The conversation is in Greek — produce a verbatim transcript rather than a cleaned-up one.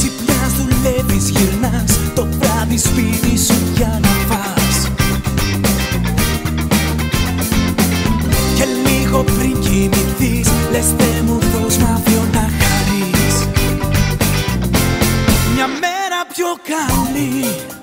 Ξυπνάς, δουλεύεις, γυρνάς, το βράδυ σπίτι σου για να φας. Και λίγο πριν κοιμηθείς, λες Θεέ μου δώσ' μ' αύριο να χαρείς μια μέρα πιο καλή.